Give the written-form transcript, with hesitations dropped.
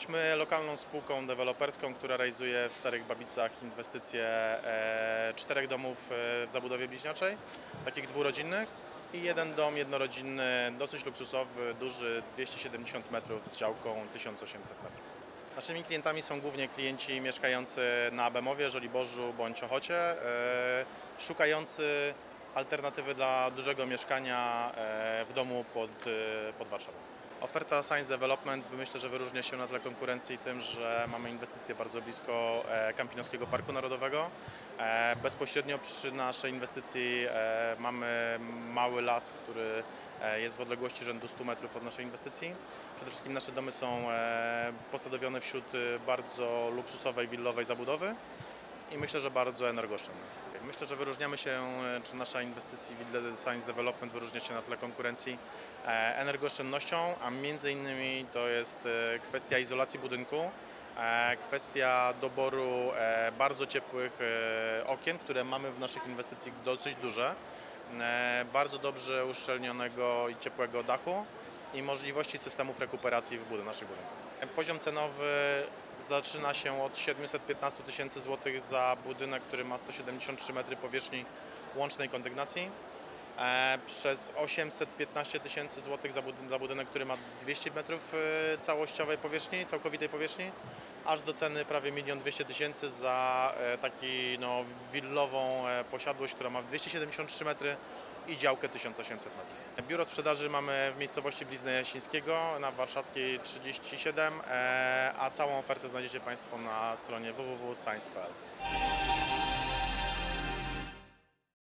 Jesteśmy lokalną spółką deweloperską, która realizuje w Starych Babicach inwestycje 4 domów w zabudowie bliźniaczej, takich dwurodzinnych i jeden dom jednorodzinny, dosyć luksusowy, duży, 270 metrów z działką 1800 metrów. Naszymi klientami są głównie klienci mieszkający na Bemowie, Żoliborzu bądź Ochocie, szukający alternatywy dla dużego mieszkania w domu pod Warszawą. Oferta Science Development myślę, że wyróżnia się na tle konkurencji tym, że mamy inwestycje bardzo blisko Kampinoskiego Parku Narodowego. Bezpośrednio przy naszej inwestycji mamy mały las, który jest w odległości rzędu 100 metrów od naszej inwestycji. Przede wszystkim nasze domy są posadowione wśród bardzo luksusowej, willowej zabudowy i myślę, że bardzo energooszczędnej. Myślę, że wyróżniamy się, czy nasza inwestycja Ville Science Development wyróżnia się na tle konkurencji energooszczędnością, a między innymi to jest kwestia izolacji budynku, kwestia doboru bardzo ciepłych okien, które mamy w naszych inwestycji dosyć duże, bardzo dobrze uszczelnionego i ciepłego dachu i możliwości systemów rekuperacji w naszych budynkach. Poziom cenowy zaczyna się od 715 tysięcy złotych za budynek, który ma 173 metry powierzchni łącznej kondygnacji, przez 815 tysięcy złotych za budynek, który ma 200 metrów całościowej powierzchni, całkowitej powierzchni, aż do ceny prawie 1 200 000 za taki willową posiadłość, która ma 273 metry i działkę 1800 metrów. Biuro sprzedaży mamy w miejscowości Blizny Jasińskiego na Warszawskiej 37, a całą ofertę znajdziecie Państwo na stronie www.science.pl.